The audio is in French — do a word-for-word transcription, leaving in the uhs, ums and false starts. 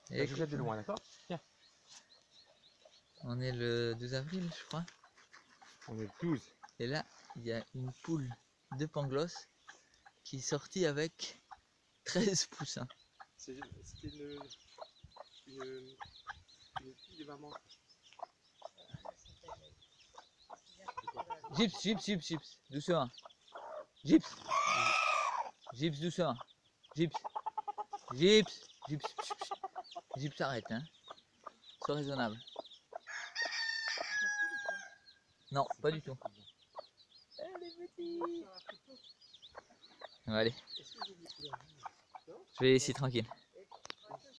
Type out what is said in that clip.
Et je jette de loin, d'accord? Tiens. On est le douze avril, je crois. On est le douze. Et là, il y a une poule de Pangloss qui est sortie avec treize poussins. C'était une, une, une fille de maman. Gyps, gyps, gyps, gyps, doucement. Gyps. Gyps, doucement. Gyps. Gyps. Gyps. Gyps, arrête, hein. Sois raisonnable. Non, pas du tout. Elle est petite. Bon, allez. Je vais ici tranquille.